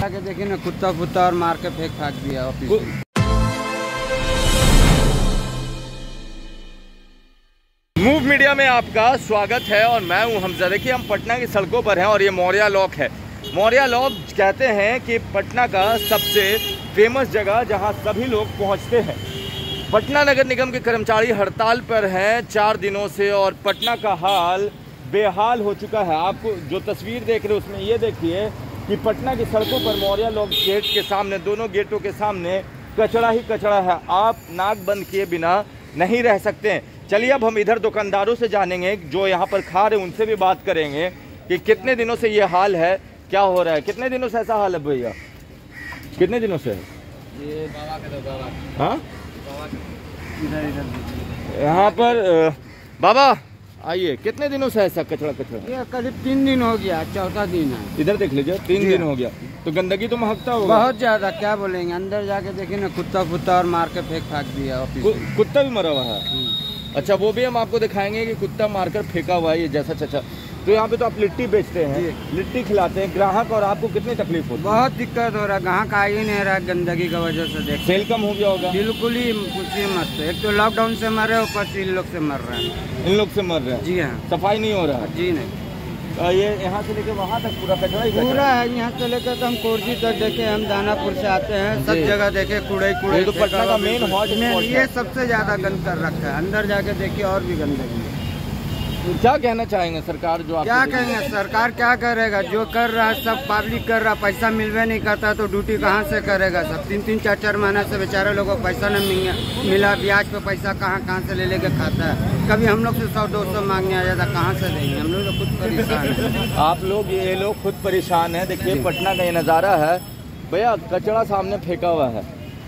जाके देखिए ना, कुत्ता फुत्ता और मार के फेंक दिया ऑफिस में। मूव मीडिया में आपका स्वागत है और मैं हूं हमजा। देखिए हम पटना की सड़कों पर हैं और ये मौर्या लॉक है। मौर्या लॉक कहते हैं कि पटना का सबसे फेमस जगह जहां सभी लोग पहुंचते हैं। पटना नगर निगम के कर्मचारी हड़ताल पर हैं 4 दिनों से और पटना का हाल बेहाल हो चुका है। आपको जो तस्वीर देख रहे हो उसमें ये देखिए कि पटना की सड़कों पर मौर्या लॉक गेट के सामने, दोनों गेटों के सामने कचरा ही कचरा है। आप नाक बंद किए बिना नहीं रह सकते हैं। चलिए अब हम इधर दुकानदारों से जानेंगे, जो यहाँ पर खा रहे हैं उनसे भी बात करेंगे कि कितने दिनों से ये हाल है, क्या हो रहा है। कितने दिनों से ऐसा हाल है भैया? कितने दिनों से? ये बाबा का दो बाबा। हाँ इधर यहाँ पर बाबा आइए। कितने दिनों से ऐसा कचरा? ये करीब 3 दिन हो गया, चौथा दिन है। इधर देख लीजिए, 3 दिन हो गया। तो गंदगी तो महकता होगा बहुत ज्यादा, क्या बोलेंगे। अंदर जाके देखिए ना, कुत्ता फुत्ता और मार के फेंक दिया ऑफिस में। कुत्ता भी मरा हुआ है? अच्छा, वो भी हम आपको दिखाएंगे कि कुत्ता मारकर फेंका हुआ है ये जैसा चचा। तो यहाँ पे तो आप लिट्टी बेचते हैं, लिट्टी खिलाते हैं ग्राहक, और आपको कितनी तकलीफ होती है? बहुत दिक्कत हो रहा है, ग्राहक आ ही नहीं रहा गंदगी की वजह से। देख सेल कम हो गया होगा? बिल्कुल ही पूछिए मत। एक तो लॉकडाउन से मर रहे, ऊपर से इन लोग से मर रहे हैं। इन लोग से मर रहे हैं? जी हाँ। सफाई नहीं हो रहा है? जी नहीं। ये यहाँ से लेकर वहाँ तक पूरा कचरा ही पूरा है। यहाँ से लेकर तो हम कोरजी तक देखे, हम दानापुर से आते हैं, सब जगह देखे कूड़े कूड़े। तो पटना का मेन हॉट स्पॉट ये सबसे ज्यादा गंद कर रखा है। अंदर जाके देखिए और भी गंदगी। क्या कहना चाहेंगे सरकार? जो क्या कहेंगे, सरकार क्या करेगा? जो कर रहा है सब पब्लिक कर रहा है। पैसा मिलवे नहीं करता तो ड्यूटी कहाँ से करेगा? सब 3-3, 4-4 महीने से बेचारे लोगों को पैसा नहीं मिला। ब्याज पे पैसा कहाँ से ले लेके खाता है। कभी हम लोग से 100-200 मांगने आ जाता, कहाँ से देंगे? हम लोग तो खुद परेशान है। आप लोग, ये लोग खुद परेशान है। देखिए पटना का ये नज़ारा है भैया, कचरा सामने फेंका हुआ है।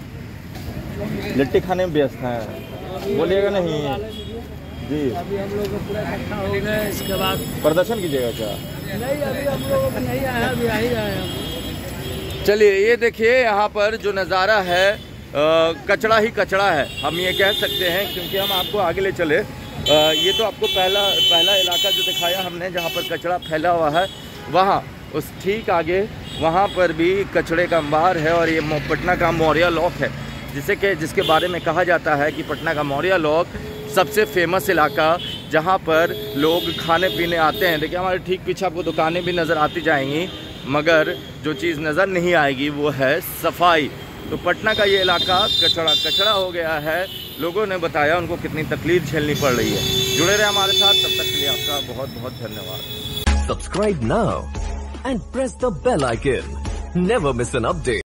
लिट्टी खाने में व्यस्त है, बोलिएगा नहीं जी। अभी हम लोग पूरा इकट्ठा हो गए, इसके बाद प्रदर्शन कीजिएगा क्या? नहीं, अभी हम लोग नहीं आया, अभी आ ही रहे हैं। चलिए ये देखिए यहाँ पर जो नज़ारा है कचरा ही कचरा है, हम ये कह सकते हैं, क्योंकि हम आपको आगे ले चले। ये तो आपको पहला इलाका जो दिखाया हमने, जहाँ पर कचरा फैला हुआ है, वहाँ उस ठीक आगे वहाँ पर भी कचरे का अंबार है। और ये पटना का मौर्या लॉक है, जिसके बारे में कहा जाता है कि पटना का मौर्या लॉक सबसे फेमस इलाका, जहाँ पर लोग खाने पीने आते हैं। देखिए हमारे ठीक पीछे आपको दुकानें भी नज़र आती जाएंगी, मगर जो चीज़ नज़र नहीं आएगी वो है सफाई। तो पटना का ये इलाका कचरा हो गया है। लोगों ने बताया उनको कितनी तकलीफ झेलनी पड़ रही है। जुड़े रहे हमारे साथ, तब तक के लिए आपका बहुत बहुत धन्यवाद। Subscribe now and press the bell icon. Never miss an update.